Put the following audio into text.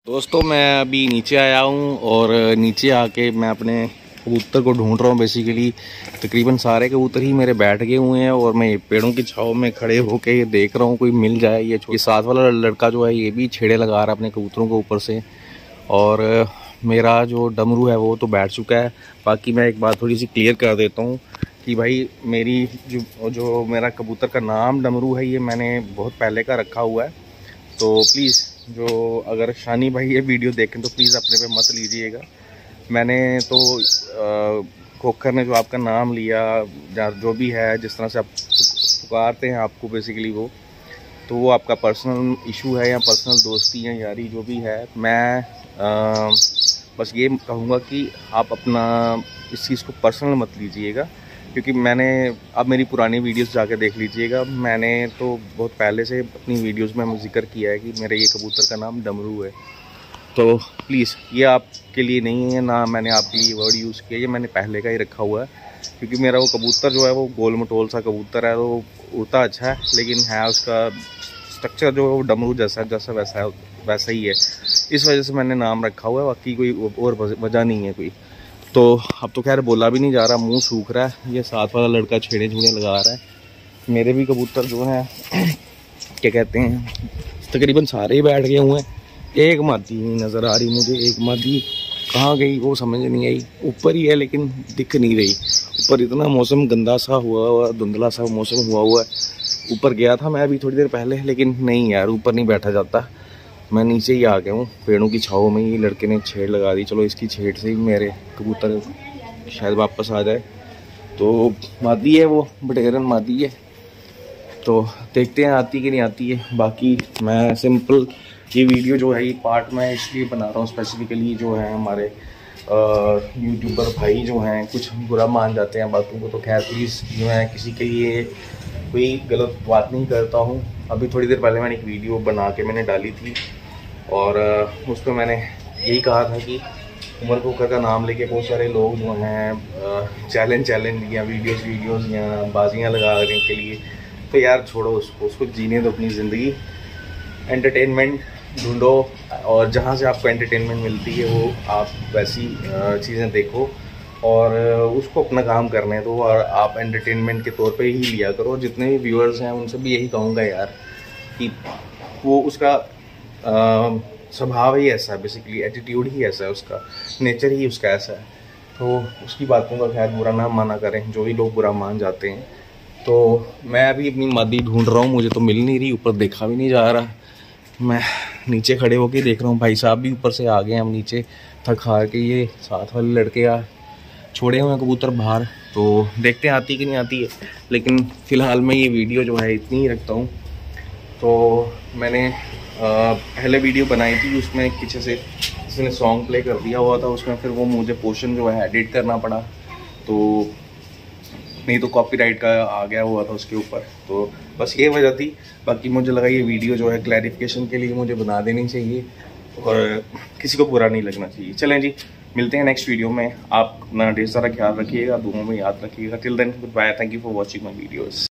दोस्तों मैं अभी नीचे आया हूँ और नीचे आके मैं अपने कबूतर को ढूंढ रहा हूँ। बेसिकली तकरीबन सारे कबूतर ही मेरे बैठ गए हुए हैं और मैं पेड़ों की छांव में खड़े होके देख रहा हूँ कोई मिल जाए। ये साथ वाला लड़का जो है ये भी छेड़े लगा रहा है अपने कबूतरों को ऊपर से, और मेरा जो डमरू है वो तो बैठ चुका है। बाकी मैं एक बात थोड़ी सी क्लियर कर देता हूँ कि भाई मेरी जो मेरा कबूतर का नाम डमरू है ये मैंने बहुत पहले का रखा हुआ है। तो प्लीज़ जो अगर शानी भाई ये वीडियो देखें तो प्लीज़ अपने पे मत लीजिएगा। मैंने तो खोखर ने जो आपका नाम लिया या जो भी है जिस तरह से आप पुकारते हैं आपको बेसिकली वो आपका पर्सनल इशू है या पर्सनल दोस्ती या यारी जो भी है। मैं बस ये कहूँगा कि आप अपना इस चीज़ को पर्सनल मत लीजिएगा, क्योंकि मैंने अब मेरी पुरानी वीडियोस जाके देख लीजिएगा। मैंने तो बहुत पहले से अपनी वीडियोस में जिक्र किया है कि मेरे ये कबूतर का नाम डमरू है। तो प्लीज़ ये आपके लिए नहीं है, ना मैंने आपके लिए वर्ड यूज़ किया, ये मैंने पहले का ही रखा हुआ है। क्योंकि मेरा वो कबूतर जो है वो गोल मटोल सा कबूतर है, वो उड़ता अच्छा है लेकिन है उसका स्ट्रक्चर जो है वो डमरू जैसा वैसा ही है। इस वजह से मैंने नाम रखा हुआ है, बाकी कोई और वजह नहीं है कोई। तो अब तो खैर बोला भी नहीं जा रहा, मुंह सूख रहा है। ये साथ वाला लड़का छेड़े छुड़े लगा रहा है। मेरे भी कबूतर जो हैं क्या कहते हैं तकरीबन सारे ही बैठ गए हुए हैं। एक मादी नहीं नज़र आ रही मुझे, एक मादी कहाँ गई वो समझ नहीं आई। ऊपर ही है लेकिन दिख नहीं रही। ऊपर इतना मौसम गंदा सा हुआ धुंधला सा मौसम हुआ है। ऊपर गया था मैं अभी थोड़ी देर पहले, लेकिन नहीं यार ऊपर नहीं बैठा जाता। मैं नीचे ही आ गया हूँ पेड़ों की छाँव में। ये लड़के ने छेड़ लगा दी, चलो इसकी छेड़ से ही मेरे कबूतर शायद वापस आ जाए। तो मादी है वो, बटेरन मादी है, तो देखते हैं आती कि नहीं आती है। बाकी मैं सिंपल ये वीडियो जो है ये पार्ट मैं इसलिए बना रहा हूँ स्पेसिफिकली, जो है हमारे यूट्यूबर भाई जो हैं कुछ बुरा मान जाते हैं बातों को, तो खैर प्लीज़ जो है किसी के लिए कोई गलत बात नहीं करता हूँ। अभी थोड़ी देर पहले मैंने एक वीडियो बना के मैंने डाली थी और उस पर मैंने यही कहा था कि उमर खोखर का नाम लेके बहुत सारे लोग जो हैं चैलेंज या वीडियोस या बाजियाँ लगाने के लिए, तो यार छोड़ो उसको जीने दो अपनी ज़िंदगी। एंटरटेनमेंट ढूंढो और जहाँ से आपको एंटरटेनमेंट मिलती है वो आप वैसी चीज़ें देखो और उसको अपना काम करने दो और आप एंटरटेनमेंट के तौर पे ही लिया करो। जितने भी व्यूअर्स हैं उनसे भी यही कहूँगा यार कि वो उसका स्वभाव ही ऐसा है, बेसिकली एटीट्यूड ही ऐसा है, उसका नेचर ही उसका ऐसा है। तो उसकी बातों का खैर बुरा ना माना करें, जो भी लोग बुरा मान जाते हैं। तो मैं अभी अपनी मादी ढूंढ रहा हूँ, मुझे तो मिल नहीं रही, ऊपर देखा भी नहीं जा रहा। मैं नीचे खड़े होके देख रहा हूँ, भाई साहब भी ऊपर से आ गए हैं। हम नीचे थक हार के ये साथ वाले लड़के छोड़े हुए हैं कबूतर बाहर, तो देखते हैं आती कि नहीं आती है। लेकिन फ़िलहाल मैं ये वीडियो जो है इतनी ही रखता हूँ। तो मैंने पहले वीडियो बनाई थी, उसमें पीछे से किसी ने सॉन्ग प्ले कर दिया हुआ था उसमें, फिर वो मुझे पोर्शन जो है एडिट करना पड़ा, तो नहीं तो कॉपीराइट का आ गया हुआ था उसके ऊपर। तो बस ये वजह थी। बाकी मुझे लगा ये वीडियो जो है क्लैरिफिकेशन के लिए मुझे बना देनी चाहिए और किसी को बुरा नहीं लगना चाहिए। चलें जी, मिलते हैं नेक्स्ट वीडियो में। आप अपना ढेर सारा ख्याल रखिएगा, दुआओं में याद रखिएगा। Till then good bye, thank you for watching my videos.